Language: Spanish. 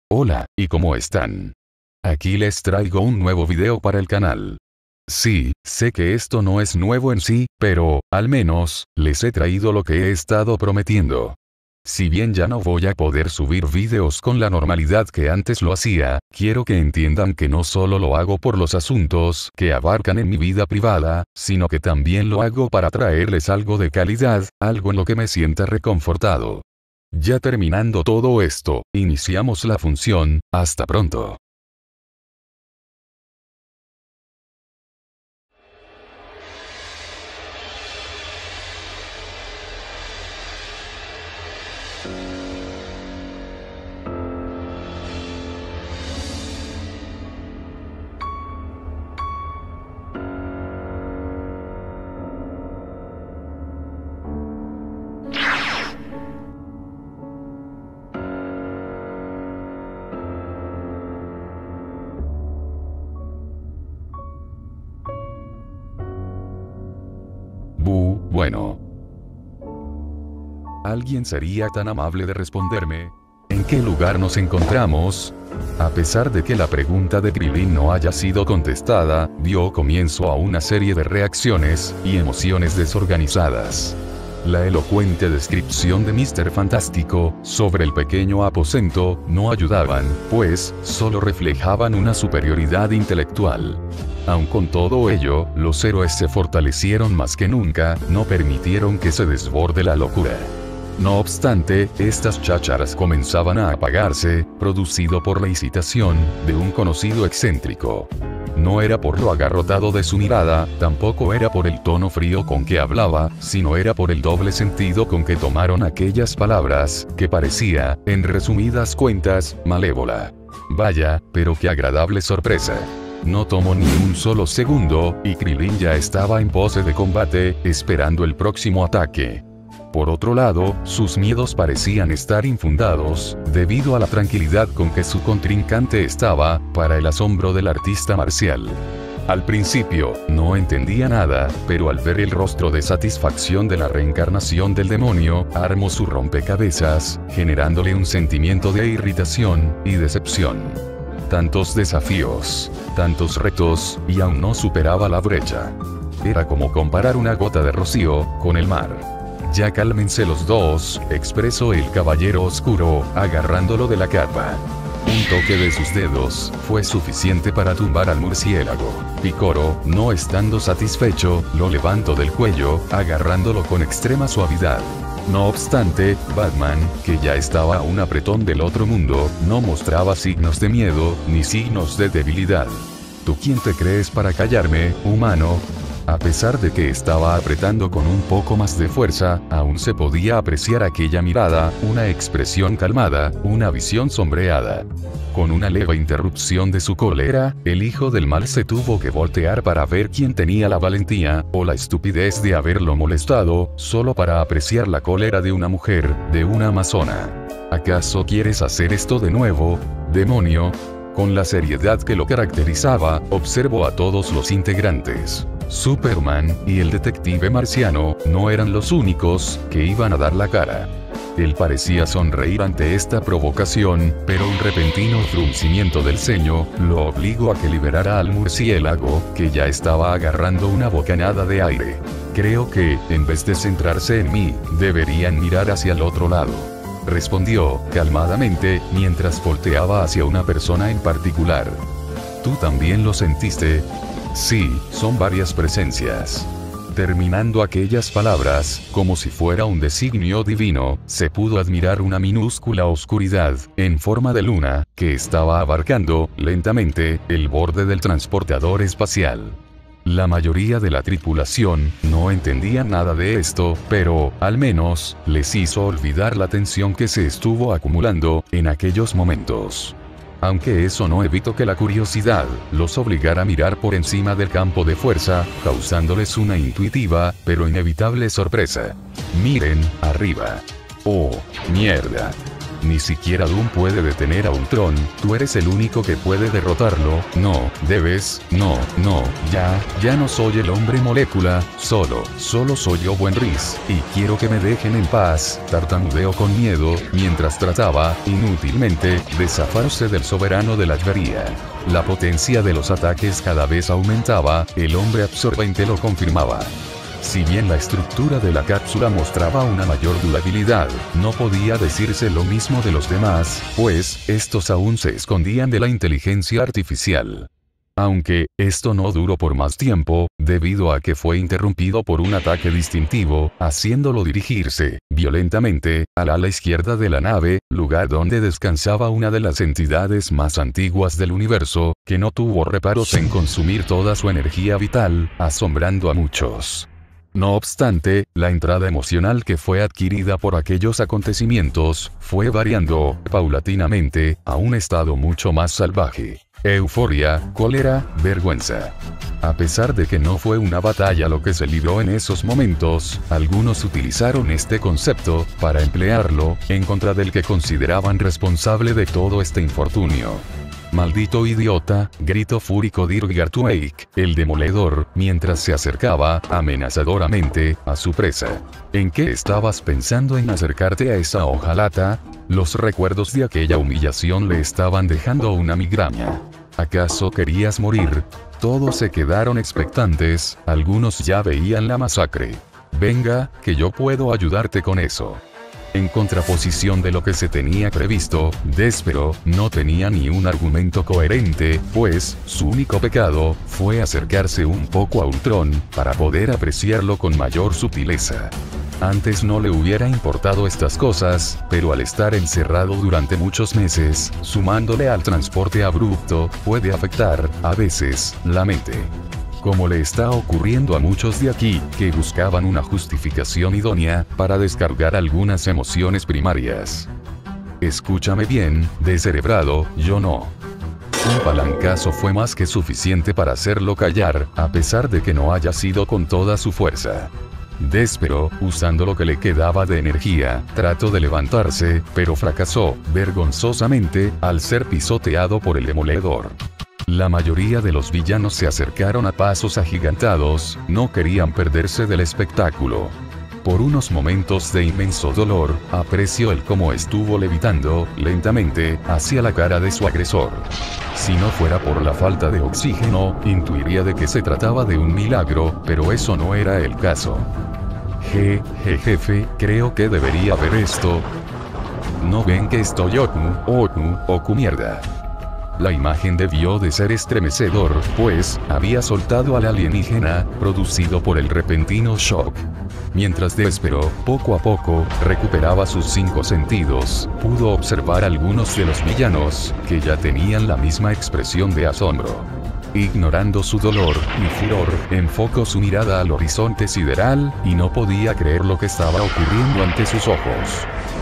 Hola, ¿y cómo están? Aquí les traigo un nuevo video para el canal. Sí, sé que esto no es nuevo en sí, pero, al menos, les he traído lo que he estado prometiendo. Si bien ya no voy a poder subir videos con la normalidad que antes lo hacía, quiero que entiendan que no solo lo hago por los asuntos que abarcan en mi vida privada, sino que también lo hago para traerles algo de calidad, algo en lo que me sienta reconfortado. Ya terminando todo esto, iniciamos la función. Hasta pronto. Bueno. ¿Alguien sería tan amable de responderme? ¿En qué lugar nos encontramos? A pesar de que la pregunta de Krilin no haya sido contestada, dio comienzo a una serie de reacciones y emociones desorganizadas. La elocuente descripción de Mr. Fantástico sobre el pequeño aposento no ayudaban, pues solo reflejaban una superioridad intelectual. Aun con todo ello, los héroes se fortalecieron más que nunca, no permitieron que se desborde la locura. No obstante, estas chácharas comenzaban a apagarse, producido por la incitación de un conocido excéntrico. No era por lo agarrotado de su mirada, tampoco era por el tono frío con que hablaba, sino era por el doble sentido con que tomaron aquellas palabras, que parecía, en resumidas cuentas, malévola. Vaya, pero qué agradable sorpresa. No tomó ni un solo segundo, y Krilin ya estaba en pose de combate, esperando el próximo ataque. Por otro lado, sus miedos parecían estar infundados, debido a la tranquilidad con que su contrincante estaba, para el asombro del artista marcial. Al principio, no entendía nada, pero al ver el rostro de satisfacción de la reencarnación del demonio, armó su rompecabezas, generándole un sentimiento de irritación y decepción. Tantos desafíos, tantos retos, y aún no superaba la brecha. Era como comparar una gota de rocío con el mar. Ya cálmense los dos, expresó el caballero oscuro, agarrándolo de la capa. Un toque de sus dedos fue suficiente para tumbar al murciélago. Picoro, no estando satisfecho, lo levantó del cuello, agarrándolo con extrema suavidad. No obstante, Batman, que ya estaba a un apretón del otro mundo, no mostraba signos de miedo, ni signos de debilidad. ¿Tú quién te crees para callarme, humano? A pesar de que estaba apretando con un poco más de fuerza, aún se podía apreciar aquella mirada, una expresión calmada, una visión sombreada. Con una leve interrupción de su cólera, el hijo del mal se tuvo que voltear para ver quién tenía la valentía, o la estupidez de haberlo molestado, solo para apreciar la cólera de una mujer, de una amazona. ¿Acaso quieres hacer esto de nuevo, demonio? Con la seriedad que lo caracterizaba, observó a todos los integrantes. Superman y el detective marciano no eran los únicos que iban a dar la cara. Él parecía sonreír ante esta provocación, pero un repentino fruncimiento del ceño lo obligó a que liberara al murciélago, que ya estaba agarrando una bocanada de aire. Creo que, en vez de centrarse en mí, deberían mirar hacia el otro lado, respondió calmadamente, mientras volteaba hacia una persona en particular. ¿Tú también lo sentiste? Sí, son varias presencias. Terminando aquellas palabras, como si fuera un designio divino, se pudo admirar una minúscula oscuridad, en forma de luna, que estaba abarcando, lentamente, el borde del transportador espacial. La mayoría de la tripulación no entendía nada de esto, pero, al menos, les hizo olvidar la tensión que se estuvo acumulando en aquellos momentos. Aunque eso no evitó que la curiosidad los obligara a mirar por encima del campo de fuerza, causándoles una intuitiva, pero inevitable sorpresa. Miren, arriba. ¡Oh, mierda! Ni siquiera Doom puede detener a Ultron, tú eres el único que puede derrotarlo, no, debes, no, ya no soy el hombre molécula, solo soy yo buen Riz, y quiero que me dejen en paz, tartamudeo con miedo, mientras trataba, inútilmente, de zafarse del soberano de la Llavería. La potencia de los ataques cada vez aumentaba, el hombre absorbente lo confirmaba. Si bien la estructura de la cápsula mostraba una mayor durabilidad, no podía decirse lo mismo de los demás, pues, estos aún se escondían de la inteligencia artificial. Aunque, esto no duró por más tiempo, debido a que fue interrumpido por un ataque distintivo, haciéndolo dirigirse, violentamente, al ala izquierda de la nave, lugar donde descansaba una de las entidades más antiguas del universo, que no tuvo reparos en consumir toda su energía vital, asombrando a muchos. No obstante, la entrada emocional que fue adquirida por aquellos acontecimientos, fue variando, paulatinamente, a un estado mucho más salvaje. Euforia, cólera, vergüenza. A pesar de que no fue una batalla lo que se libró en esos momentos, algunos utilizaron este concepto, para emplearlo, en contra del que consideraban responsable de todo este infortunio. «Maldito idiota», gritó fúrico Dirk Gartwake, el demoledor, mientras se acercaba, amenazadoramente, a su presa. ¿En qué estabas pensando en acercarte a esa hojalata? Los recuerdos de aquella humillación le estaban dejando una migraña. ¿Acaso querías morir? Todos se quedaron expectantes, algunos ya veían la masacre. «Venga, que yo puedo ayudarte con eso». En contraposición de lo que se tenía previsto, Déspero no tenía ni un argumento coherente, pues, su único pecado, fue acercarse un poco a Ultron, para poder apreciarlo con mayor sutileza. Antes no le hubiera importado estas cosas, pero al estar encerrado durante muchos meses, sumándole al transporte abrupto, puede afectar, a veces, la mente. Como le está ocurriendo a muchos de aquí, que buscaban una justificación idónea, para descargar algunas emociones primarias. Escúchame bien, descerebrado, yo no. Un palancazo fue más que suficiente para hacerlo callar, a pesar de que no haya sido con toda su fuerza. Déspero, usando lo que le quedaba de energía, trató de levantarse, pero fracasó, vergonzosamente, al ser pisoteado por el demoledor. La mayoría de los villanos se acercaron a pasos agigantados, no querían perderse del espectáculo. Por unos momentos de inmenso dolor, apreció el cómo estuvo levitando, lentamente, hacia la cara de su agresor. Si no fuera por la falta de oxígeno, intuiría de que se trataba de un milagro, pero eso no era el caso. Jefe, creo que debería ver esto. ¿No ven que estoy Oku mierda? La imagen debió de ser estremecedor, pues, había soltado al alienígena, producido por el repentino shock. Mientras Déspero, poco a poco, recuperaba sus 5 sentidos, pudo observar algunos de los villanos, que ya tenían la misma expresión de asombro. Ignorando su dolor y furor, enfocó su mirada al horizonte sideral, y no podía creer lo que estaba ocurriendo ante sus ojos.